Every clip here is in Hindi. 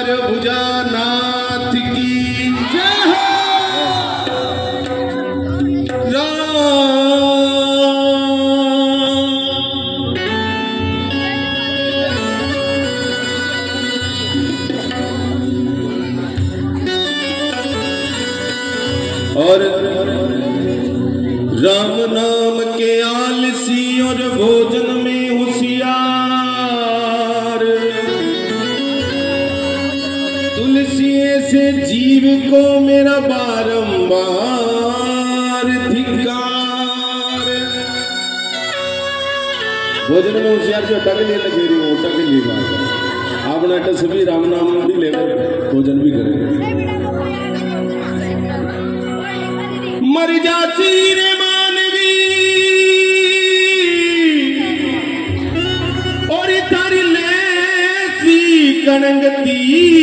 चार भुजानाथ की जय राम। और राम नाम के आलसी और भोजन में होशियार, तुलसी से जीव को मेरा बारंबार धिक्कार। भोजन में होशियार जो अटा के लिए लगे रही हो, अटा के लिए बात आपने अटा सभी राम नाम भी लेकर भोजन भी करेंगे। मर जाती रे मानवी और तर ले सी कणंगती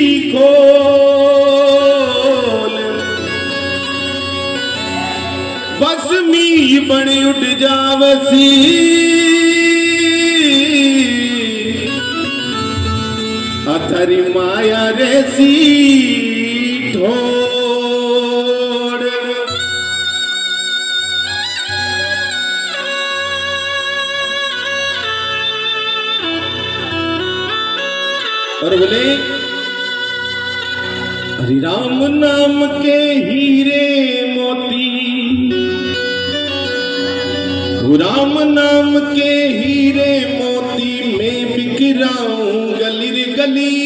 खोल, बस मी बड़ी उठ जावसी अथरी माया रेसी ढोल। और बोले हरि राम नाम के हीरे मोती, राम नाम के हीरे मोती में बिक राऊं गली रे गली।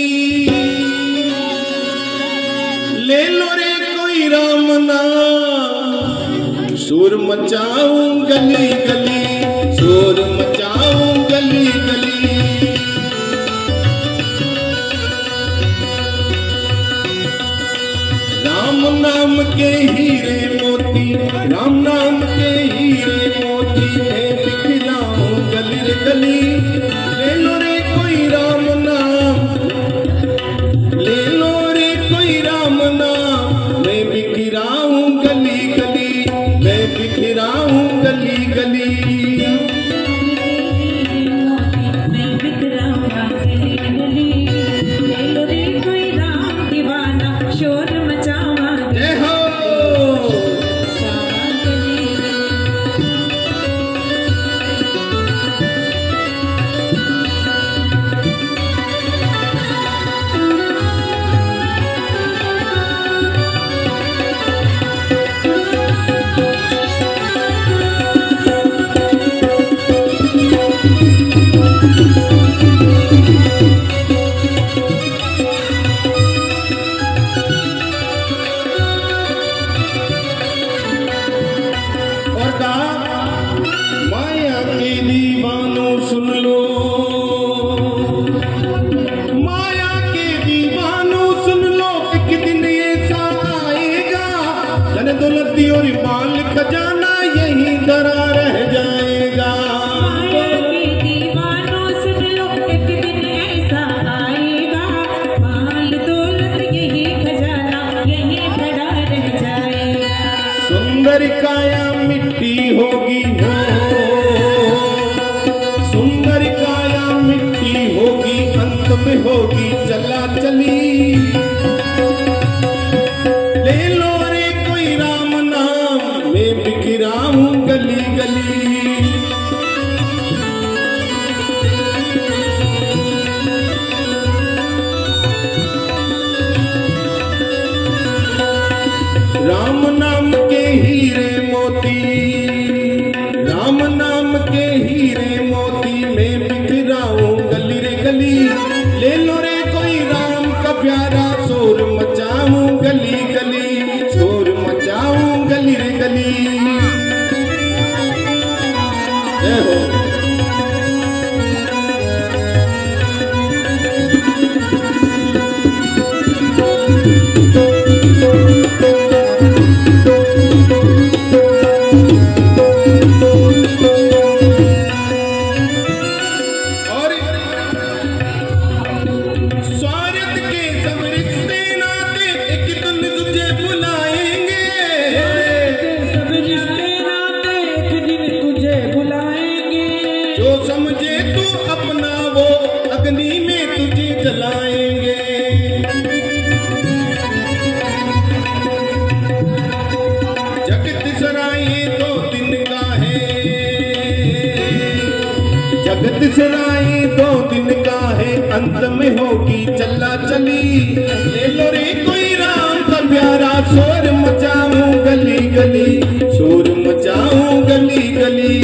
ले लो रे कोई राम नाम, शोर मचाऊं गली गली, शोर मचाऊं गली गली। राम नाम के हीरे मोती, राम नाम के हीरे मोती में बिक राऊं गली रे गली। ले लो रे कोई राम नाम, ले लो रे कोई राम नाम, मैं बिक राऊं गली गली, मैं बिक राऊं गली गली। माया के दीवानों सुन लो, माया के दीवानों सुन लो, एक दिन ऐसा आएगा धन दौलती और माल खजाना यहीं धरा रह जाएगा। माया के दीवानों सुन लो, एक दिन ऐसा आएगा, माल दौलत यहीं खजाना यहीं धरा रह जाएगा। सुंदर काया मिट्टी होगी हो, सुंदर काया मिट्टी होगी, अंत में होगी चला चली। ले लो रे कोई राम नाम, मैं बिक राऊं गली गली। राम नाम के हीरे मोती, राम नाम के हीरे मोती में बिक राऊं गली रे गली। ले लो रे कोई राम का प्यारा, शोर मचाऊं गली गली, शोर मचाऊं गली रे गली। जय हो। स्वार्थ के समर बिसराई 2 दिन का है, अंत में होगी चला चली। ले लो रे कोई राम का प्यारा, शोर मचाऊं गली गली, शोर मचाऊं गली गली।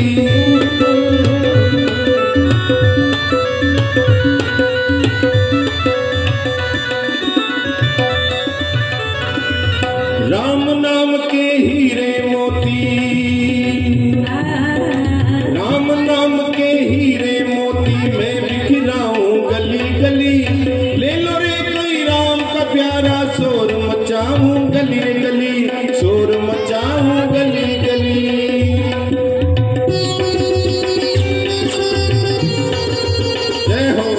राम नाम के हीरे मोती, राम नाम के हीरे मोती मैं बिखराऊं गली गली। ले लो रे कोई राम का प्यारा, शोर मचाऊं गली गली, शोर मचाऊं गली गली। जय हो।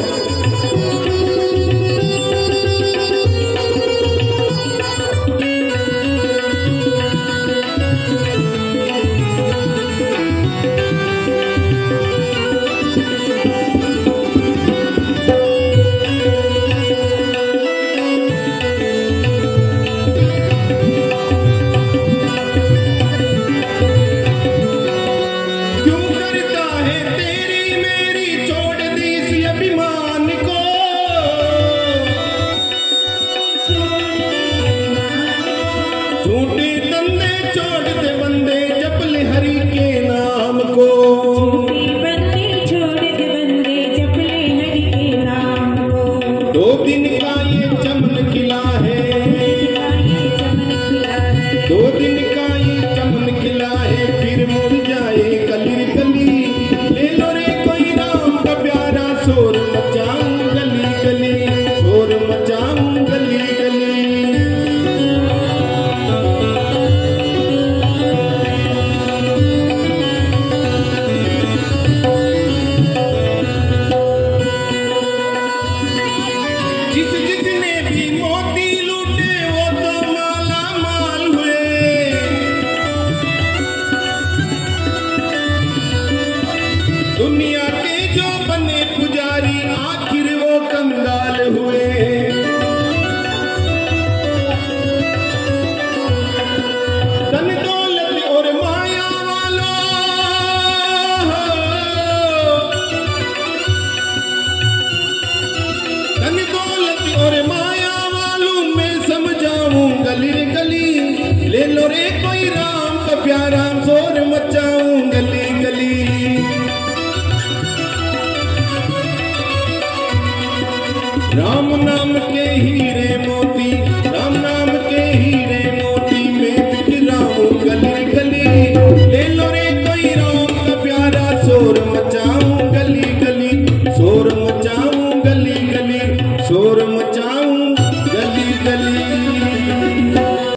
झूठे धंधे छोड़ दे बंदे, जप ले हरि के नाम को। झूठे बंदे छोड़ दे बंदे, जप ले हरि के नाम को। 2 दिन का ये चमन खिला है, 2 दिन का ये चमन खिला है, फिर मुड़ जाए गली गली। ले लो रे कोई राम का प्यारा, शोर मचाऊं गली गली, शोर मचाऊं गली गली। जिसने भी मोती लूटे वो तो माला माल हुए। दुनिया के जो बने पुजारी, आखिर वो कंगाल हुए। धन दौलत और माया वालों, धन दौलत और माया वालों में समझाऊं गली गली। ले लो रे कोई राम का प्यारा, शोर मचाऊं गली गली। राम नाम के हीरे मोती, राम नाम के हीरे मोती मैं बिखराऊं गली गली। ले लो रे कोई राम का प्यारा, शोर मचाऊं गली गली, शोर मचाऊं गली गली, शोर मचाऊं